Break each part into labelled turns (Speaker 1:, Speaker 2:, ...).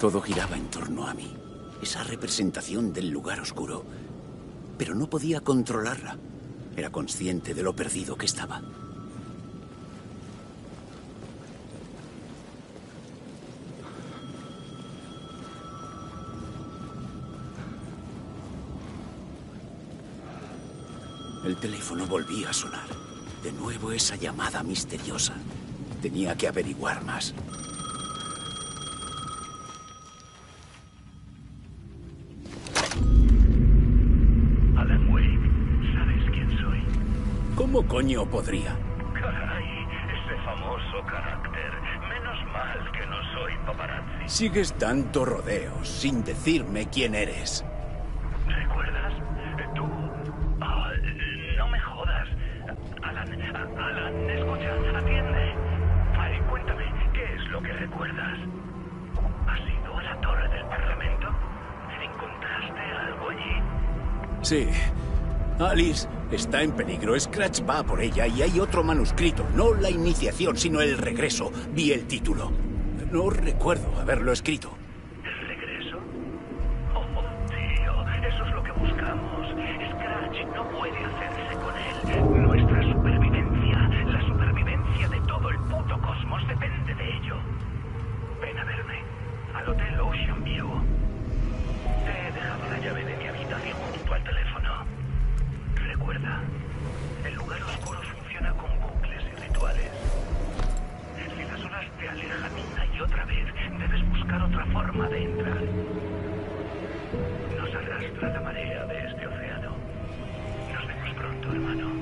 Speaker 1: Todo giraba en torno a mí. Esa representación del lugar oscuro. Pero no podía controlarla. Era consciente de lo perdido que estaba. El teléfono volvía a sonar. De nuevo esa llamada misteriosa. Tenía que averiguar más.
Speaker 2: Alan Wake, ¿sabes quién soy?
Speaker 1: ¿Cómo coño podría?
Speaker 2: Caray, ese famoso carácter. Menos mal que no soy paparazzi.
Speaker 1: Sigues dando rodeos sin decirme quién eres.
Speaker 2: ¿Recuerdas? Tú... no me jodas. Alan, escucha, atiende. Ay, cuéntame, ¿qué es lo que recuerdas? ¿Has ido a la torre del Parlamento? ¿Encontraste algo allí?
Speaker 1: Sí. Alice está en peligro. Scratch va por ella y hay otro manuscrito. No la iniciación, sino el regreso. Vi el título. No recuerdo haberlo escrito.
Speaker 2: ¿El regreso? Oh, tío, eso es lo que buscamos. Scratch no puede hacerse con él. Nuestra supervivencia, la supervivencia de todo el puto cosmos depende de ello. Ven a verme, al Hotel Ocean View. Te he dejado la llave de mi habitación junto al teléfono. Recuerda, el lugar oscuro funciona con bucles y rituales. Si las olas te alejan una y otra vez, debes buscar otra forma de entrar. Nos arrastra la marea de este océano. Nos vemos pronto, hermano.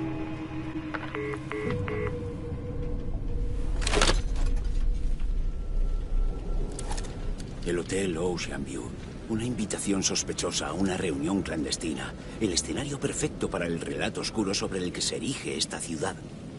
Speaker 1: El Hotel Ocean View. Una invitación sospechosa a una reunión clandestina. El escenario perfecto para el relato oscuro sobre el que se erige esta ciudad.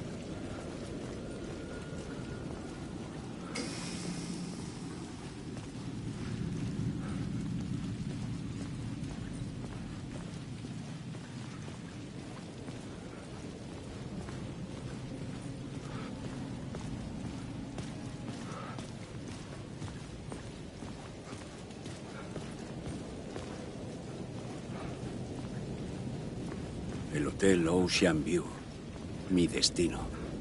Speaker 1: El Hotel Ocean View. Mi destino.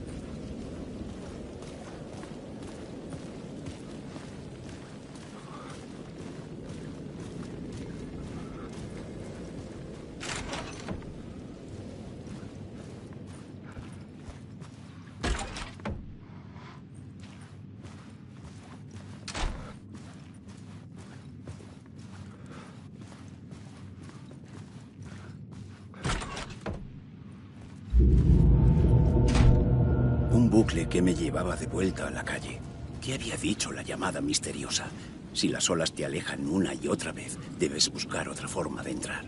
Speaker 1: Un bucle que me llevaba de vuelta a la calle. ¿Qué había dicho la llamada misteriosa? Si las olas te alejan una y otra vez, debes buscar otra forma de entrar.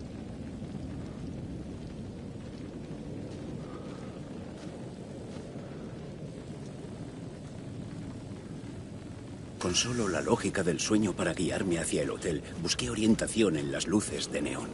Speaker 1: Con solo la lógica del sueño para guiarme hacia el hotel, busqué orientación en las luces de neón.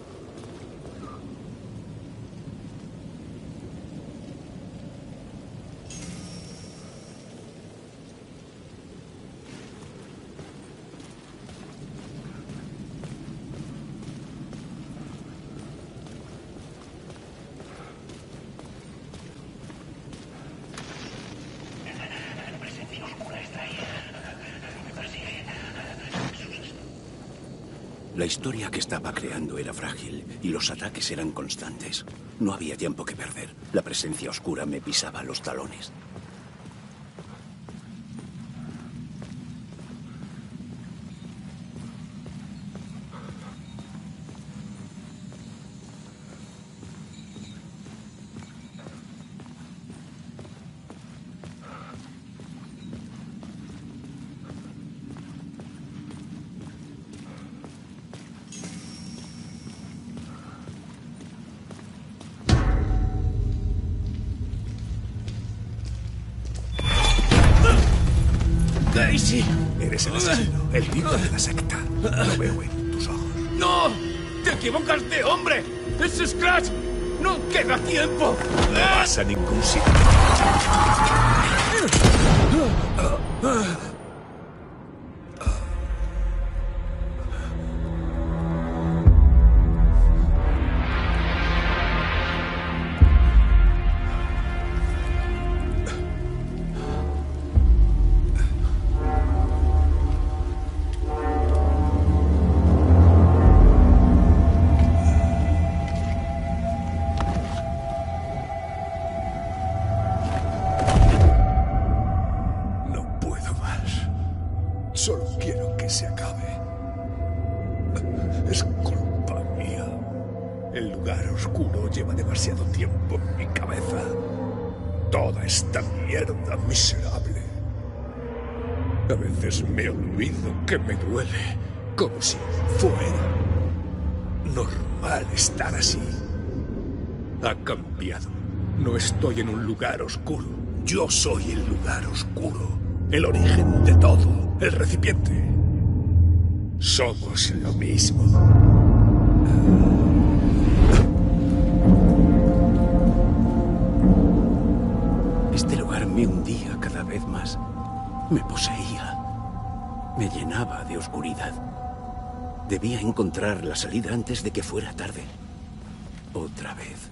Speaker 1: La historia que estaba creando era frágil y los ataques eran constantes. No había tiempo que perder. La presencia oscura me pisaba los talones.
Speaker 3: Daisy.
Speaker 4: Eres el asesino, el líder de la secta. Lo veo en tus ojos.
Speaker 3: ¡No! ¡Te equivocas de hombre! ¡Es Scratch! ¡No queda tiempo!
Speaker 4: No vas a ningún sitio. oscuro lleva demasiado tiempo en mi cabeza. Toda esta mierda miserable. A veces me olvido que me duele, como si fuera normal estar así. Ha cambiado. No estoy en un lugar oscuro. Yo soy el lugar oscuro. El origen de todo. El recipiente. Somos lo mismo.
Speaker 1: Este lugar me hundía cada vez más. Me poseía. Me llenaba de oscuridad. Debía encontrar la salida antes de que fuera tarde. Otra vez.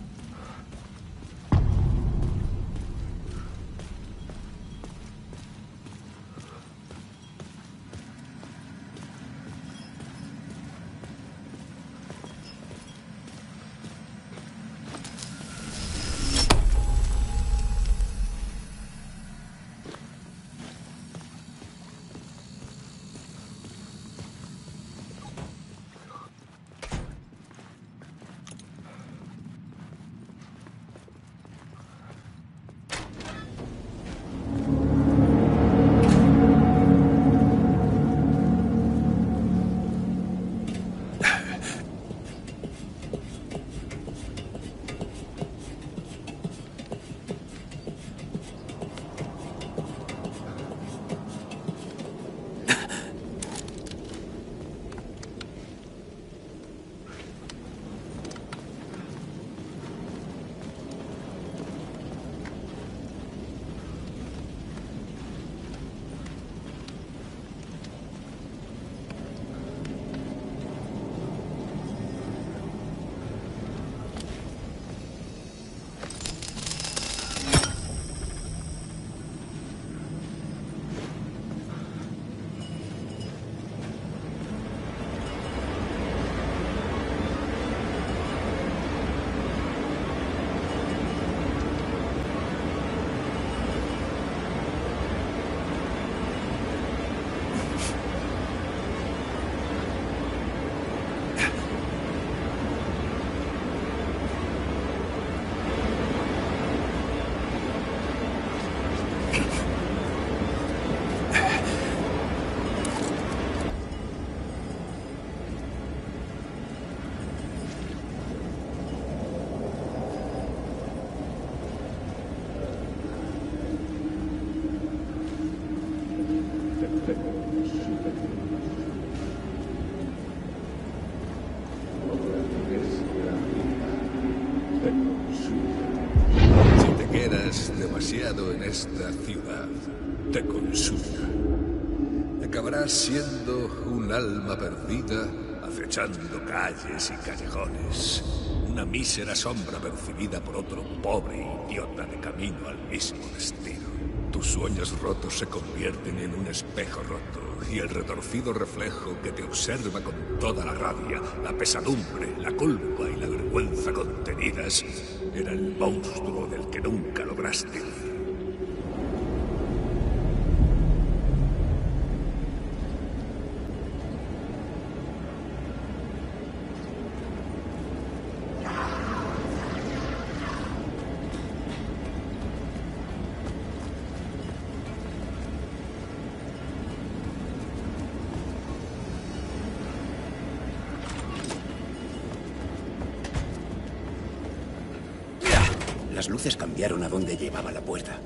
Speaker 4: Si te quedas demasiado en esta ciudad, te consumirá. Acabarás siendo un alma perdida, acechando calles y callejones. Una mísera sombra percibida por otro pobre idiota de camino al mismo destino. Tus sueños rotos se convierten en un espejo roto y el retorcido reflejo que te observa con toda la rabia, la pesadumbre, la culpa y la vergüenza contenidas era el monstruo del que nunca lograste huir.
Speaker 1: Las luces cambiaron a dónde llevaba la puerta.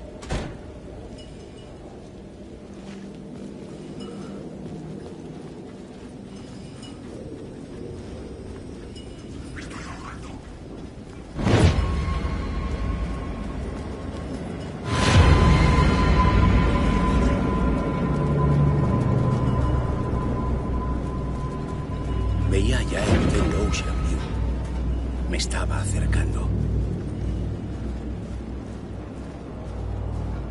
Speaker 1: Veía ya el Hotel Ocean View. Me estaba acercando.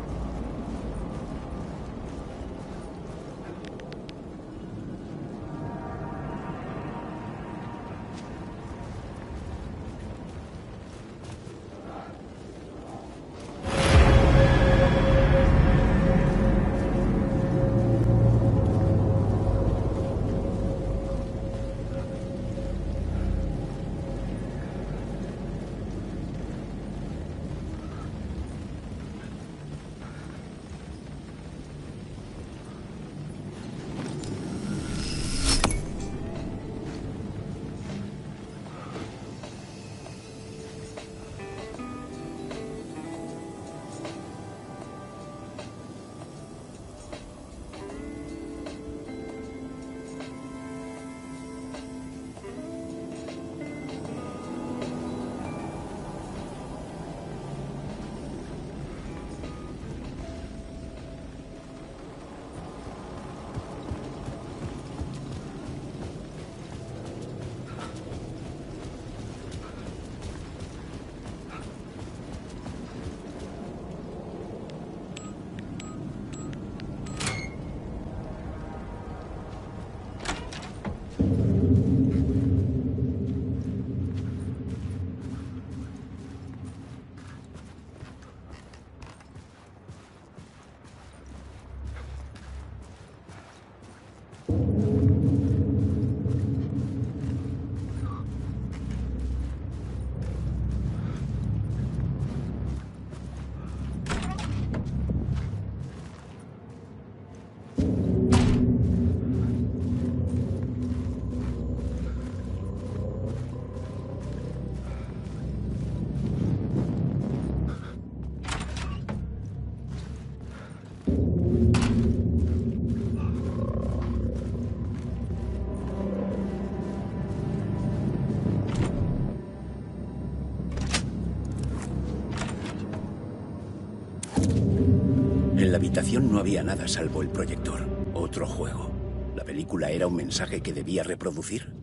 Speaker 1: En la habitación no había nada salvo el proyector. Otro juego. ¿La película era un mensaje que debía reproducir?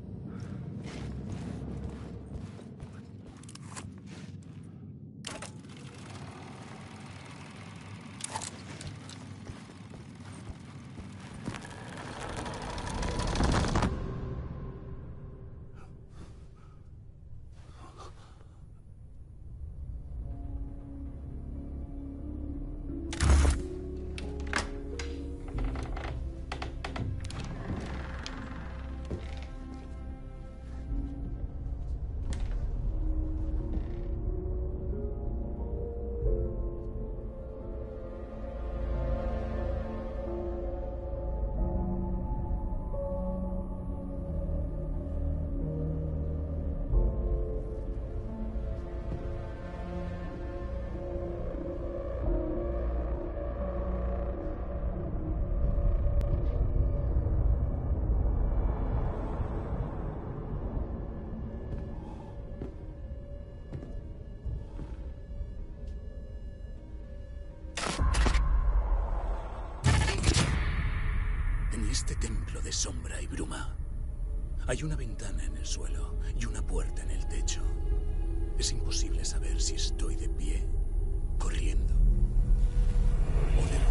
Speaker 3: En este templo de sombra y bruma, hay una ventana en el suelo y una puerta en el techo. Es imposible saber si estoy de pie, corriendo o de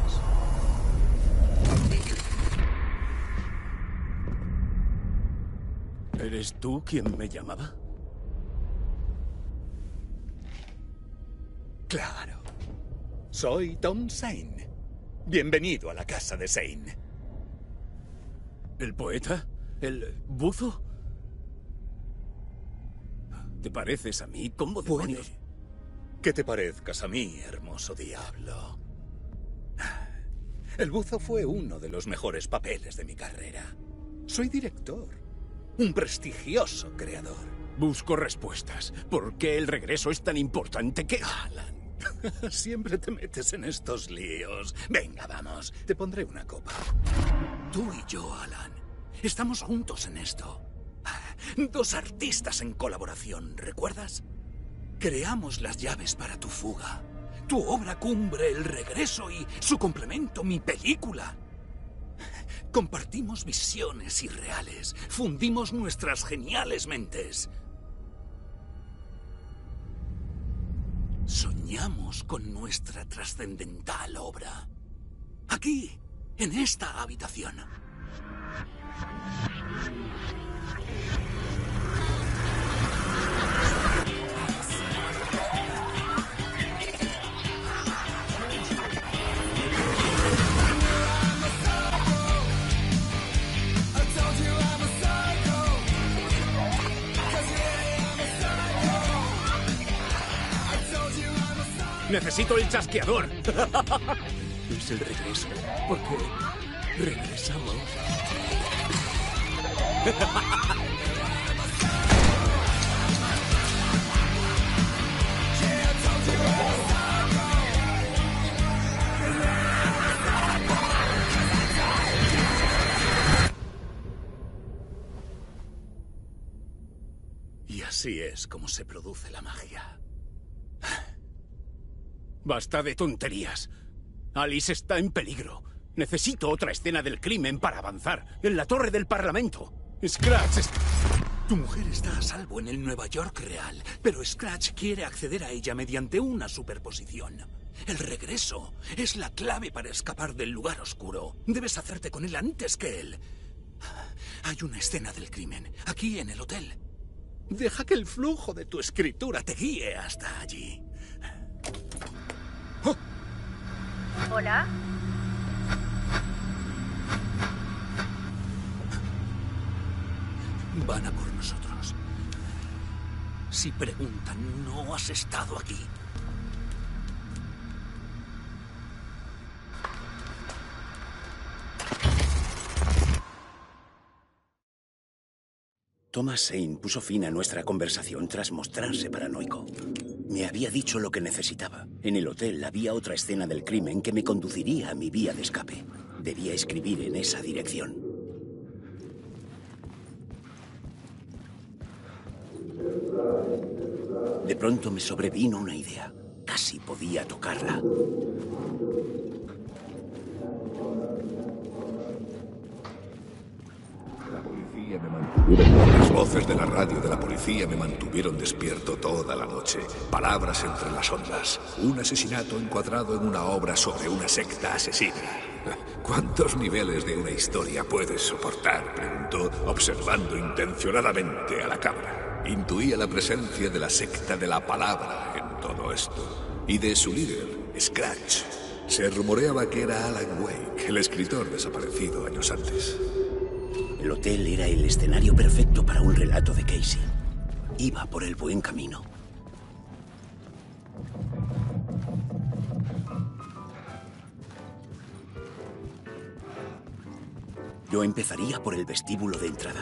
Speaker 3: rodillas.
Speaker 1: ¿Eres tú quien me llamaba?
Speaker 3: Claro. Soy Tom Zane. Bienvenido a la casa de Zane.
Speaker 1: ¿El poeta? ¿El buzo? ¿Te pareces a mí? ¿Cómo demonios?
Speaker 3: Puede que te parezcas a mí, hermoso diablo. El buzo fue uno de los mejores papeles de mi carrera. Soy director. Un prestigioso creador.
Speaker 1: Busco respuestas. ¿Por qué el regreso es tan importante que...
Speaker 3: Alan, siempre te metes en estos líos. Venga, vamos. Te pondré una copa. Tú y yo, Alan, estamos juntos en esto. Dos artistas en colaboración, ¿recuerdas? Creamos las llaves para tu fuga. Tu obra cumbre, El regreso, y su complemento, mi película. Compartimos visiones irreales. Fundimos nuestras geniales mentes. Soñamos con nuestra trascendental obra. Aquí, en esta habitación.
Speaker 1: ¡Necesito el chasqueador! Es el regreso, porque regresamos.
Speaker 3: Y así es como se produce la magia.
Speaker 1: Basta de tonterías. Alice está en peligro. Necesito otra escena del crimen para avanzar. En la torre del Parlamento. Scratch está...
Speaker 3: Tu mujer está a salvo en el Nueva York real, pero Scratch quiere acceder a ella mediante una superposición. El regreso es la clave para escapar del lugar oscuro. Debes hacerte con él antes que él. Hay una escena del crimen, aquí en el hotel. Deja que el flujo de tu escritura te guíe hasta allí.
Speaker 5: ¿Hola?
Speaker 3: Van a por nosotros. Si preguntan, no has estado aquí.
Speaker 1: Thomas Zane puso fin a nuestra conversación tras mostrarse paranoico. Me había dicho lo que necesitaba. En el hotel había otra escena del crimen que me conduciría a mi vía de escape. Debía escribir en esa dirección. De pronto me sobrevino una idea. Casi podía tocarla.
Speaker 4: Las voces de la radio de la policía me mantuvieron despierto toda la noche. Palabras entre las ondas. Un asesinato encuadrado en una obra sobre una secta asesina. ¿Cuántos niveles de una historia puedes soportar?, preguntó, observando intencionadamente a la cámara. Intuía la presencia de la secta de la palabra en todo esto. Y de su líder, Scratch. Se rumoreaba que era Alan Wake, el escritor desaparecido años antes.
Speaker 1: El hotel era el escenario perfecto para un relato de Casey. Iba por el buen camino. Yo empezaría por el vestíbulo de entrada.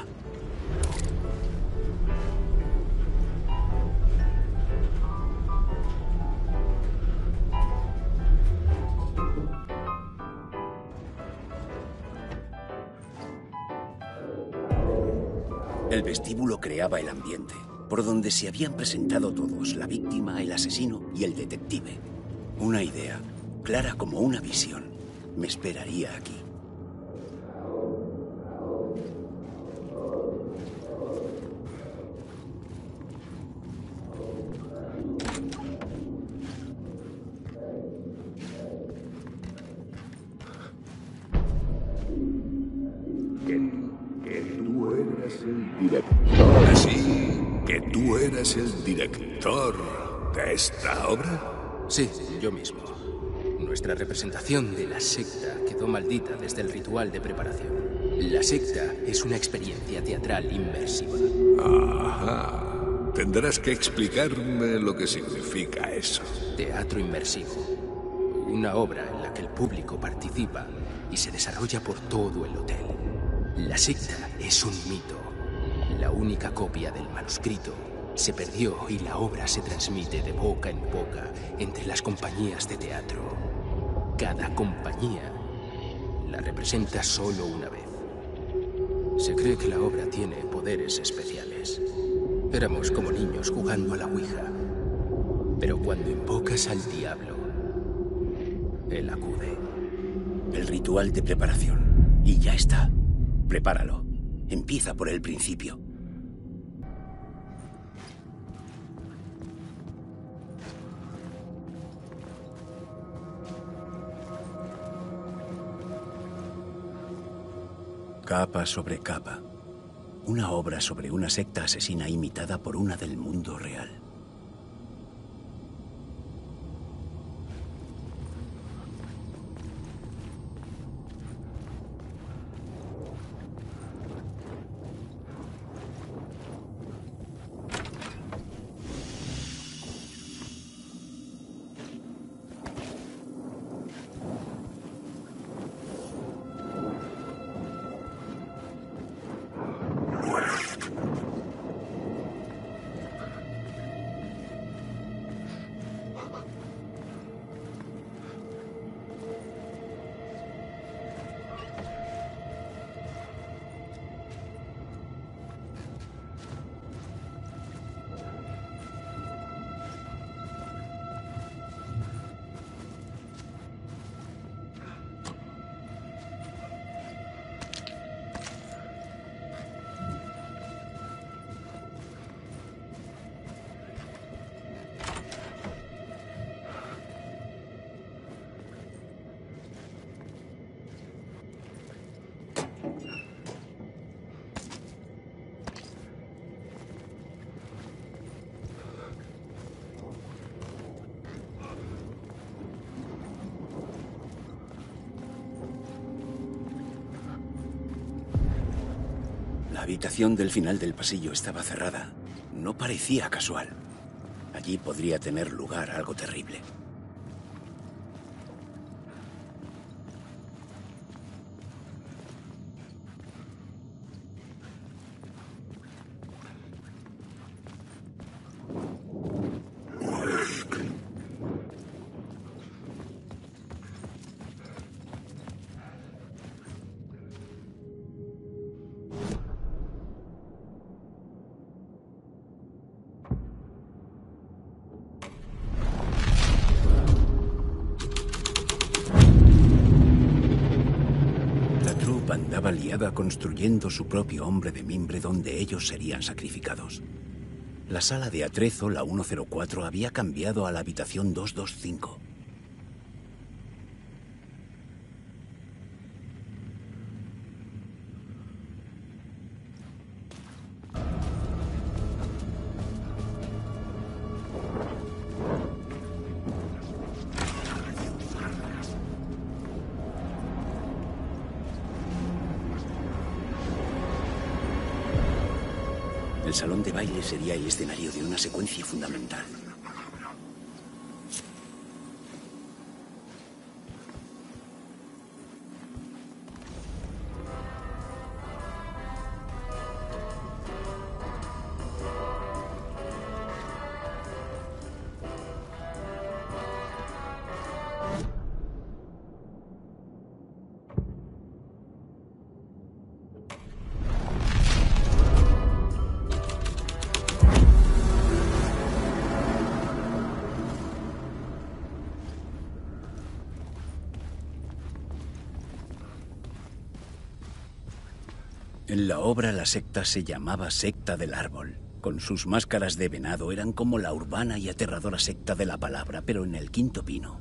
Speaker 1: El vestíbulo creaba el ambiente, por donde se habían presentado todos, la víctima, el asesino y el detective. Una idea, clara como una visión, me esperaría aquí.
Speaker 4: ¿Así que tú eres el director de esta obra?
Speaker 5: Sí, yo mismo. Nuestra representación de la secta quedó maldita desde el ritual de preparación. La secta es una experiencia teatral inmersiva.
Speaker 4: Ajá. Tendrás que explicarme lo que significa eso.
Speaker 5: Teatro inmersivo. Una obra en la que el público participa y se desarrolla por todo el hotel. La secta es un mito. La única copia del manuscrito se perdió y la obra se transmite de boca en boca entre las compañías de teatro. Cada compañía la representa solo una vez. Se cree que la obra tiene poderes especiales. Éramos como niños jugando a la Ouija. Pero cuando invocas al diablo, él acude.
Speaker 1: El ritual de preparación. Y ya está. Prepáralo. Empieza por el principio. Capa sobre capa. Una obra sobre una secta asesina imitada por una del mundo real. habitación del final del pasillo estaba cerrada. No parecía casual. Allí podría tener lugar algo terrible. Andaba liada construyendo su propio hombre de mimbre donde ellos serían sacrificados. La sala de atrezo, la 104, había cambiado a la habitación 225. El salón de baile sería el escenario de una secuencia fundamental. En la obra la secta se llamaba Secta del Árbol. Con sus máscaras de venado eran como la urbana y aterradora secta de la palabra, pero en el quinto pino.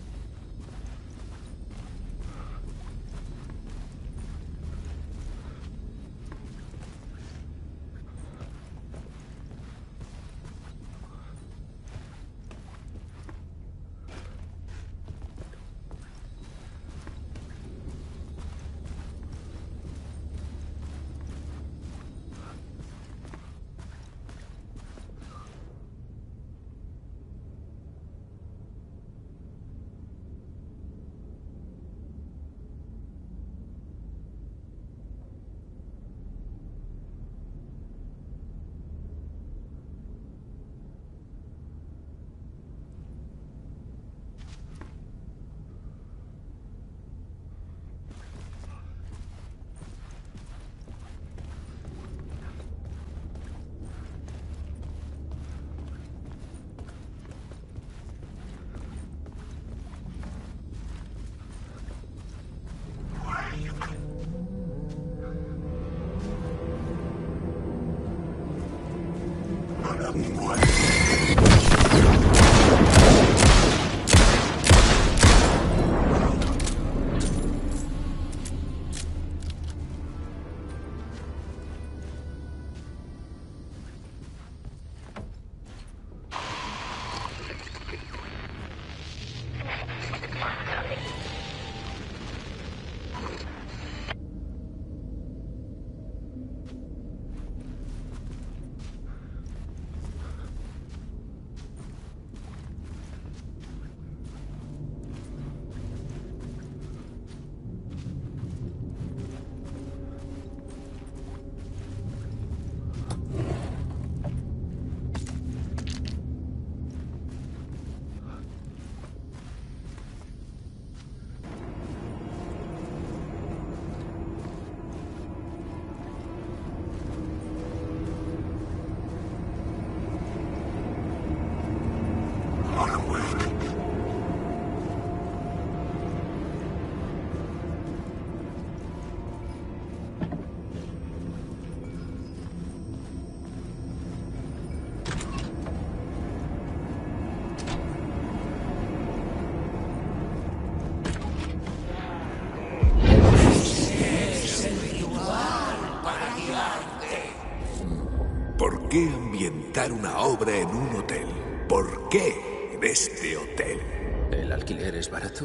Speaker 4: ¿Por qué ambientar una obra en un hotel? ¿Por qué en este hotel?
Speaker 5: ¿El alquiler es barato?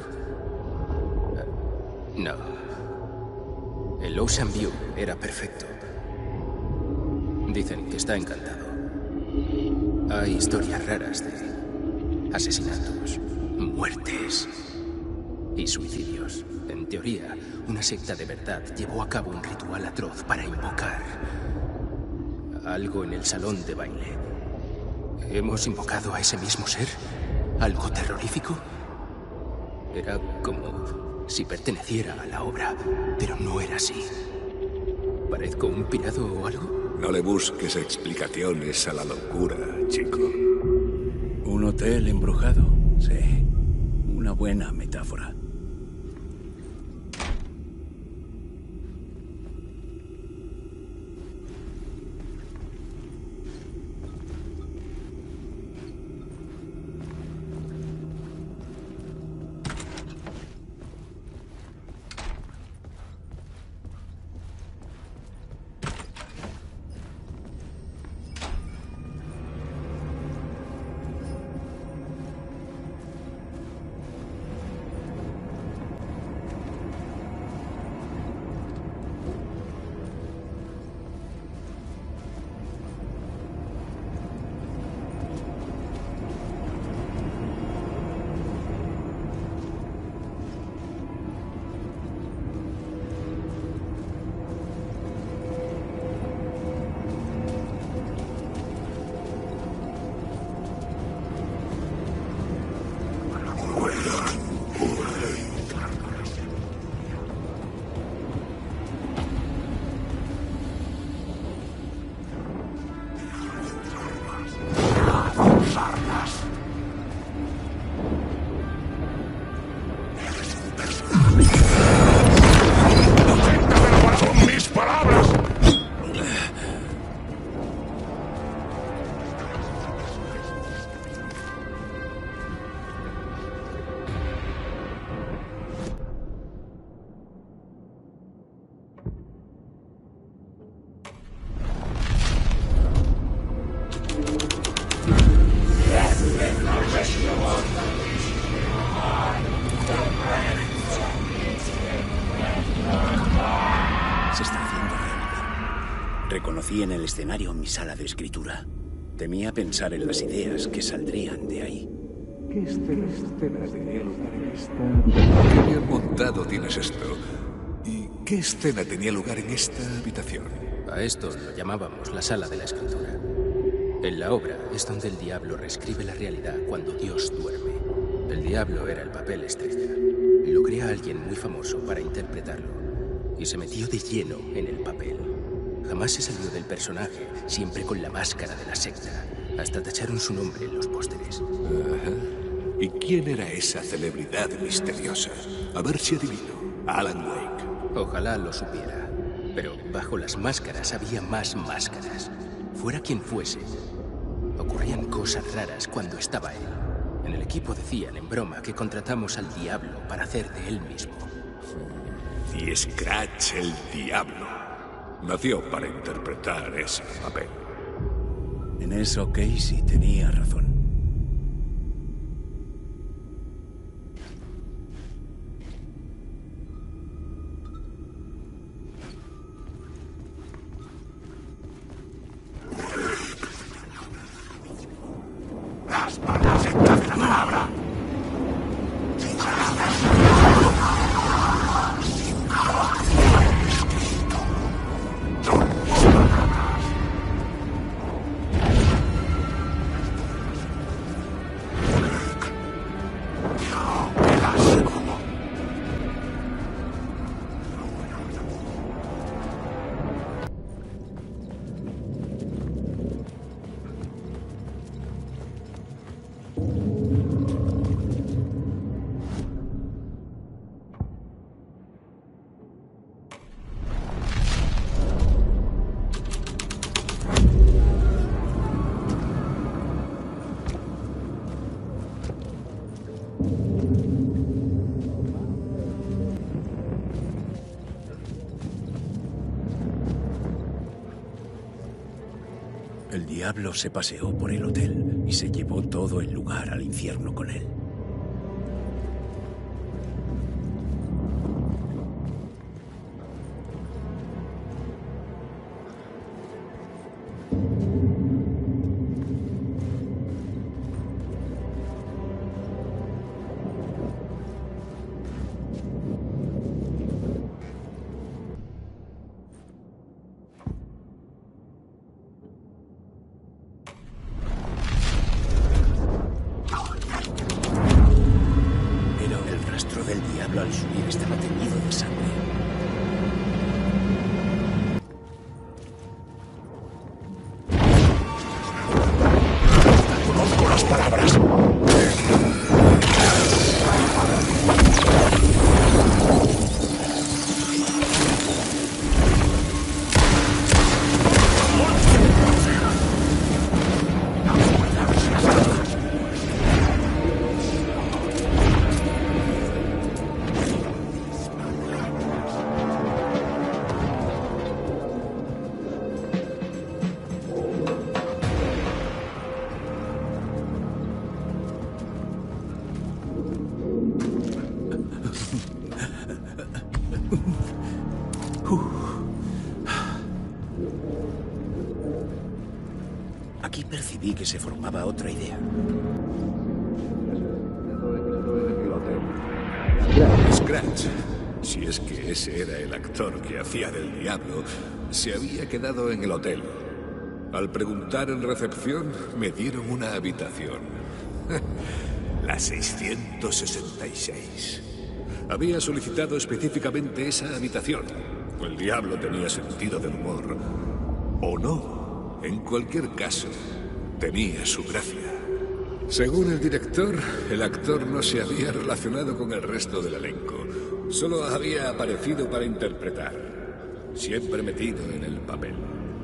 Speaker 5: No. El Ocean View era perfecto. Dicen que está encantado. Hay historias raras de asesinatos, muertes y suicidios. En teoría, una secta de verdad llevó a cabo un ritual atroz para invocar algo en el salón de baile. ¿Hemos invocado a ese mismo ser? ¿Algo terrorífico? Era como si perteneciera a la obra, pero no era así. ¿Parezco un pirado o algo?
Speaker 4: No le busques explicaciones a la locura, chico.
Speaker 1: Un hotel embrujado, sí. Una buena metáfora. Reconocí en el escenario mi sala de escritura. Temía pensar en las ideas que saldrían de ahí.
Speaker 4: ¿Qué escena tenía lugar en esta? ¿Qué bien montado tienes esto? ¿Y qué escena tenía lugar en esta habitación?
Speaker 5: A esto lo llamábamos la sala de la escritura. En la obra es donde el diablo reescribe la realidad cuando Dios duerme. El diablo era el papel estrella. Lo crea alguien muy famoso para interpretarlo. Y se metió de lleno en el papel. Jamás se salió del personaje, siempre con la máscara de la secta. Hasta tacharon su nombre en los pósteres.
Speaker 4: Ajá. ¿Y quién era esa celebridad misteriosa? A ver si adivino. Alan Wake.
Speaker 5: Ojalá lo supiera. Pero bajo las máscaras había más máscaras. Fuera quien fuese, ocurrían cosas raras cuando estaba él. En el equipo decían en broma que contratamos al diablo para hacer de él mismo.
Speaker 4: Y Scratch el diablo nació para interpretar ese papel.
Speaker 1: En eso Casey tenía razón.
Speaker 2: Las malas sectas de la palabra.
Speaker 1: El diablo se paseó por el hotel y se llevó todo el lugar al infierno con él. estaba teñido de sangre.
Speaker 3: Conozco las palabras.
Speaker 1: Aquí percibí que se formaba otra idea.
Speaker 4: Scratch, si es que ese era el actor que hacía del diablo, se había quedado en el hotel. Al preguntar en recepción, me dieron una habitación. La 666. Había solicitado específicamente esa habitación. El diablo tenía sentido del humor. O no. En cualquier caso, tenía su gracia. Según el director, el actor no se había relacionado con el resto del elenco. Solo había aparecido para interpretar. Siempre metido en el papel.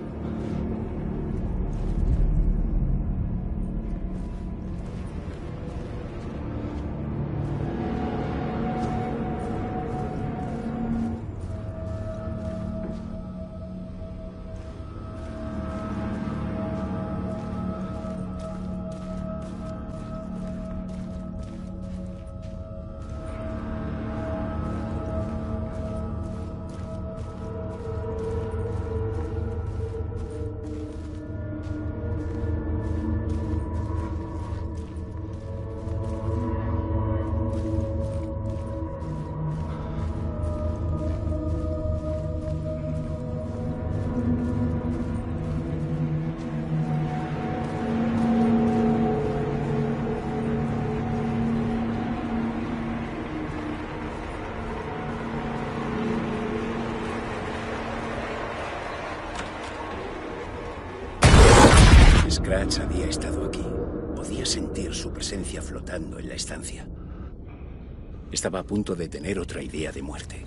Speaker 1: Scratch había estado aquí. Podía sentir su presencia flotando en la estancia. Estaba a punto de tener otra idea de muerte.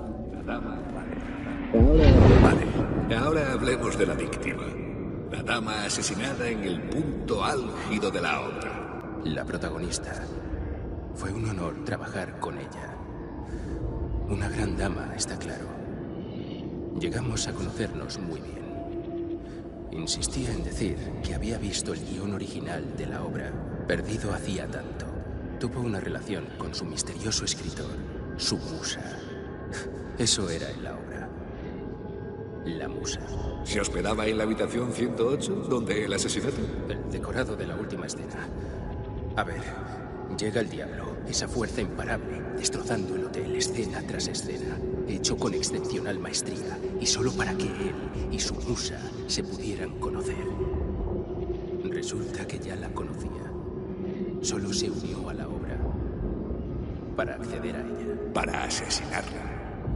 Speaker 4: Vale, ahora hablemos de la víctima. La dama asesinada en el punto álgido de la obra.
Speaker 5: La protagonista. Fue un honor trabajar con ella. Una gran dama, está claro. Llegamos a conocernos muy bien. Insistía en decir que había visto el guión original de la obra, perdido hacía tanto. Tuvo una relación con su misterioso escritor, su musa. Eso era en la obra. La musa.
Speaker 4: ¿Se hospedaba en la habitación 108, donde el asesinato?
Speaker 5: El decorado de la última escena. A ver, llega el diablo, esa fuerza imparable, destrozando el hotel escena tras escena, hecho con excepcional maestría, y solo para que él y su musa se pudieran conocer. Resulta que ya la conocía. Solo se unió a la obra para acceder a ella.
Speaker 4: Para asesinarla.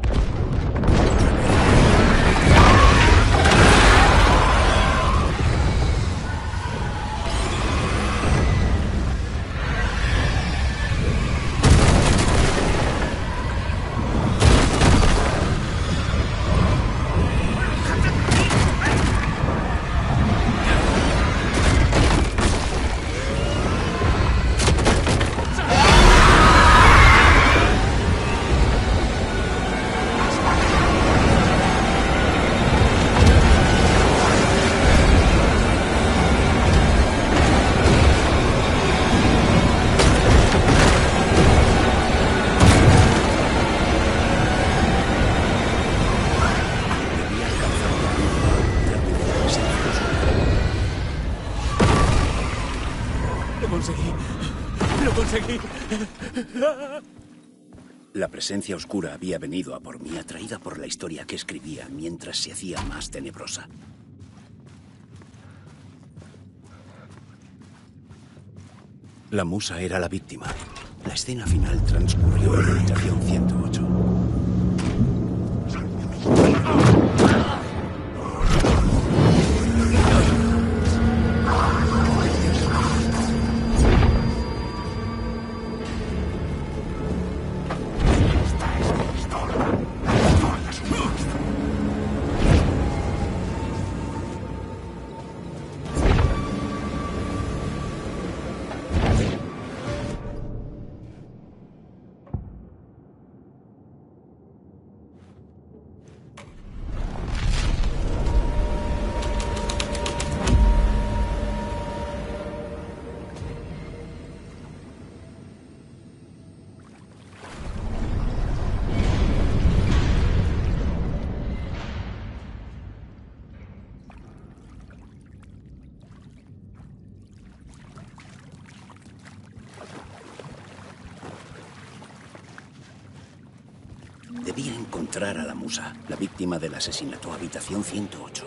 Speaker 1: ¡Lo conseguí! La presencia oscura había venido a por mí, atraída por la historia que escribía mientras se hacía más tenebrosa. La musa era la víctima. La escena final transcurrió en la habitación 108. Debía encontrar a la musa, la víctima del asesinato, habitación 108.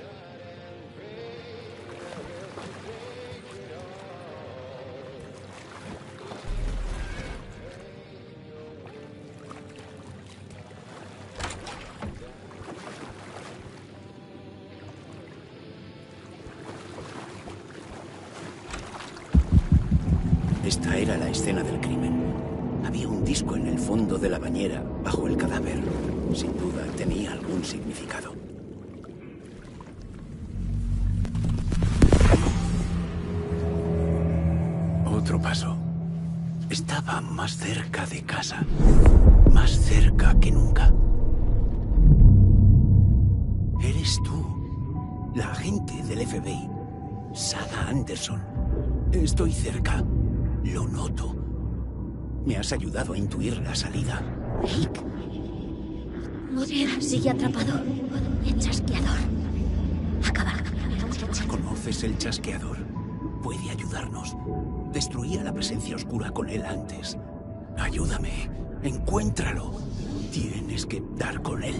Speaker 1: Esta era la escena del crimen. Había un disco en el fondo de la bañera, bajo el cadáver. Sin duda, tenía algún significado. Otro paso. Estaba más cerca de casa. Más cerca que nunca. Eres tú, la agente del FBI, Saga Anderson. Estoy cerca. Lo noto. Me has ayudado a intuir la salida.
Speaker 6: Rick. Muriel sigue atrapado. El chasqueador. Acabar.
Speaker 1: ¿Conoces el chasqueador? Puede ayudarnos. Destruía la presencia oscura con él antes. Ayúdame. Encuéntralo. Tienes que dar con él.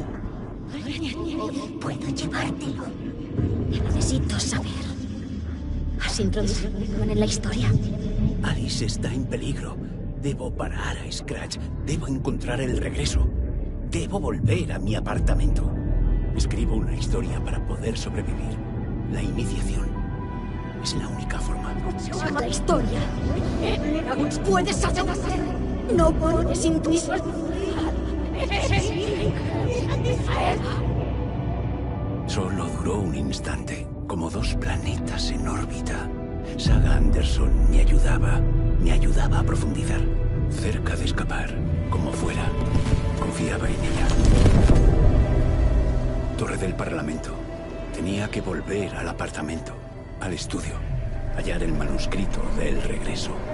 Speaker 6: Puedo llevártelo. Necesito saber. ¿Has introducido en la historia?
Speaker 1: Alice está en peligro. Debo parar a Scratch. Debo encontrar el regreso. Debo volver a mi apartamento. Escribo una historia para poder sobrevivir. La iniciación es la única forma.
Speaker 6: La historia. Puedes hacerlo. No puedes intuir.
Speaker 1: Solo duró un instante, como dos planetas en órbita. Saga Anderson me ayudaba a profundizar. Cerca de escapar, como fuera. Confiaba en ella. Torre del Parlamento. Tenía que volver al apartamento, al estudio. Hallar el manuscrito del regreso.